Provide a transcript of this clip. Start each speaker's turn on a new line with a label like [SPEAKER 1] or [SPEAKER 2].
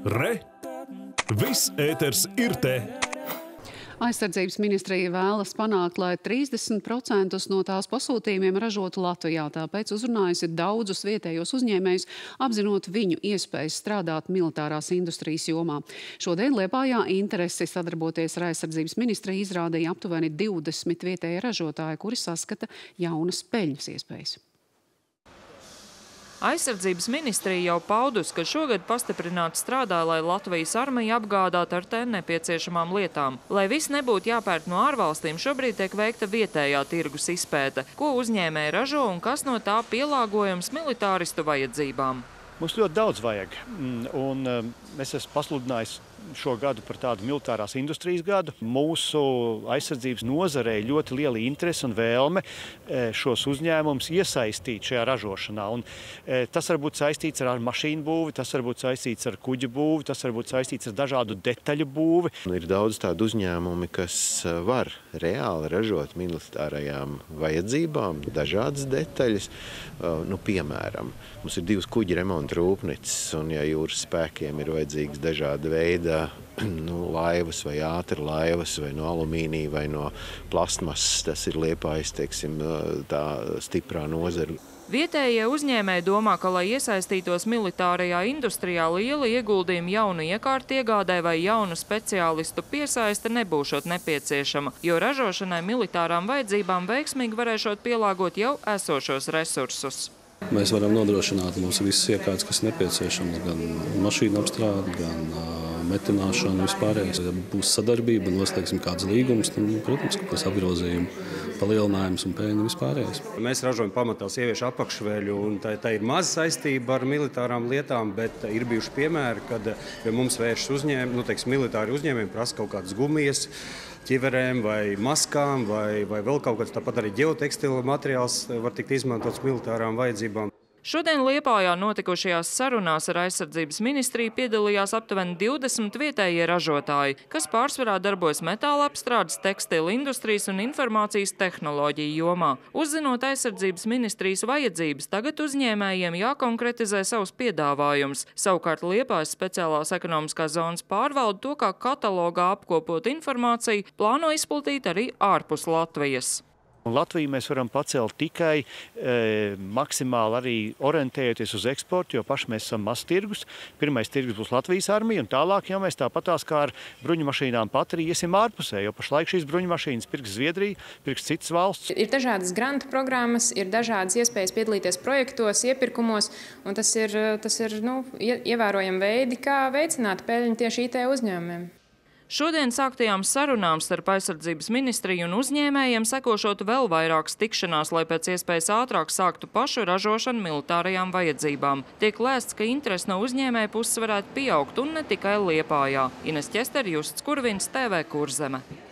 [SPEAKER 1] Re! Viss ēters ir te!
[SPEAKER 2] Aizsardzības ministrija vēlas panākt, lai 30% no tās pasūtījumiem ražotu Latvijā, tāpēc uzrunājusi daudzus vietējos uzņēmējus, apzinot viņu iespējas strādāt militārās industrijas jomā. Šodien Liepājā interesi sadarboties ar aizsardzības ministriju izrādīja aptuveni 20 vietēji ražotāji, kuri saskata jaunas peļņas iespējas.
[SPEAKER 3] Aizsardzības ministrija jau paudus, ka šogad pastiprināti strādā, lai Latvijas armija apgādātu ar tēm nepieciešamām lietām. Lai viss nebūtu jāpērk no ārvalstīm, šobrīd tiek veikta vietējā tirgus izpēte, ko uzņēmēji ražo un kas no tā pielāgojams militāristu vajadzībām.
[SPEAKER 4] Mums ļoti daudz vajag, un es esmu pasludinājis šo gadu par tādu militārās industrijas gadu. Mūsu aizsardzības nozarei ļoti liela interese un vēlme šos uzņēmumus iesaistīt šajā ražošanā. Un tas var būt saistīts ar mašīnu būvi, tas var būt saistīts ar kuģu būvi, tas var būt saistīts ar dažādu detaļu būvi.
[SPEAKER 5] Ir daudz tādu uzņēmumi, kas var reāli ražot militārajām vajadzībām dažādas detaļas. Piemēram, mums ir 2 kuģi remonta rūpnīcas, un ja jūras spēkiem ir vajadzīgs dažāda veida laivas vai ātrlaivas vai no alumīnija vai no plastmasas, tas ir Liepājas, teiksim, tā stiprā nozara.
[SPEAKER 3] Vietējie uzņēmēji domā, ka, lai iesaistītos militārajā industrijā, liela ieguldījuma jaunu iekārtu iegādē vai jaunu speciālistu piesaiste nebūšot nepieciešama, jo ražošanai militārām vajadzībām veiksmīgi varēšot pielāgot jau esošos resursus.
[SPEAKER 6] Mēs varam nodrošināt mums visas iekārtas, kas nepieciešams, gan mašīnu apstrādi, gan metināšanu vispārējais. Ja būs sadarbība, noslēgsim kāds līgums, tad, protams, ka tas apgrozījuma palielinājums un pēļņa vispārējais.
[SPEAKER 7] Mēs ražojam pamatā sieviešu apakšveļu, un tā ir maza saistība ar militārām lietām, bet ir bijuši piemēri, kad mums vēršas militāri uzņēmumi prasa kaut kādas gumijas, ķiverēm vai maskām vai vēl kaut kāds, tāpat arī ģeotekstila materiāls var tikt izmantots militārām vajadzībām.
[SPEAKER 3] Šodien Liepājā notikušajās sarunās ar aizsardzības ministriju piedalījās aptuveni 20 vietējie ražotāji, kas pārsvarā darbojas metāla apstrādes, tekstila industrijas un informācijas tehnoloģiju jomā. Uzzinot aizsardzības ministrijas vajadzības, tagad uzņēmējiem jākonkretizē savus piedāvājumus. Savukārt Liepājas speciālās ekonomiskās zonas pārvalde to, kā katalogā apkopot informāciju, plāno izplatīt arī ārpus Latvijas.
[SPEAKER 4] Latviju mēs varam pacelt tikai maksimāli arī orientējoties uz eksportu, jo paši mēs esam mazs tirgus. Pirmais tirgus būs Latvijas armija, un tālāk jau mēs tāpatās kā ar bruņumašīnām pat arī iesim ārpusē, jo pašlaik šīs bruņumašīnas pirks Zviedrija, pirks citas valsts.
[SPEAKER 8] Ir dažādas grantu programmas, ir dažādas iespējas piedalīties projektos, iepirkumos, un tas ir ievērojami veidi, kā veicināt peļņu tieši IT uzņēmumiem.
[SPEAKER 3] Šodien sāktajām sarunām starp aizsardzības ministriju un uzņēmējiem sekošot vēl vairākas tikšanās, lai pēc iespējas ātrāk sāktu pašu ražošanu militārajām vajadzībām. Tiek lēsts, ka interese no uzņēmēja puses varētu pieaugt un ne tikai Liepājā. Ines Ķester, Justs Kurvins, TV Kurzeme.